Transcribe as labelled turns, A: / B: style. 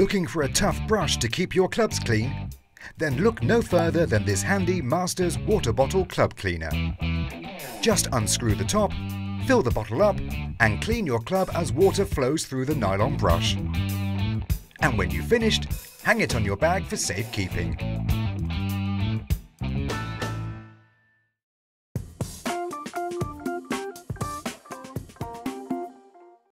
A: Looking for a tough brush to keep your clubs clean? Then look no further than this handy Masters water bottle club cleaner. Just unscrew the top, fill the bottle up and clean your club as water flows through the nylon brush. And when you've finished, hang it on your bag for safekeeping.